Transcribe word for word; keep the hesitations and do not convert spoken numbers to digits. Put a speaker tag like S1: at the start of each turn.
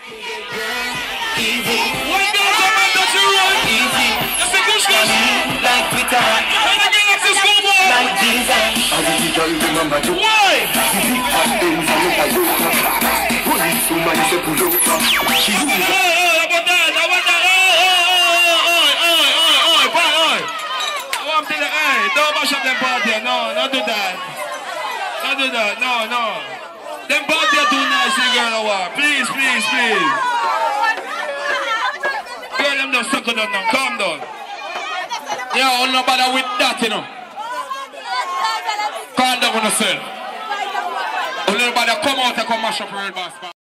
S1: Easy. One girl come and touch you run. Easy. That's a good stuff. Like Twitter. When I bring up the school boy. Like Jesus. I really don't remember you. Why? The big fat things I look at you. Police woman is a pull-up. She uses it. Oh, oh, about that. I want that. Oh, oh, oh, oh, oh, oh, oh, I want to the hey, don't mash up them party. No, don't do that. Don't do that. No, no. Them party are too nice, girl. Please, please, please. Girl, them don't suck it down now. Calm down. Yeah, all no bother with that, you know. Calm down on yourself. All no bother come out and come mash up real boss.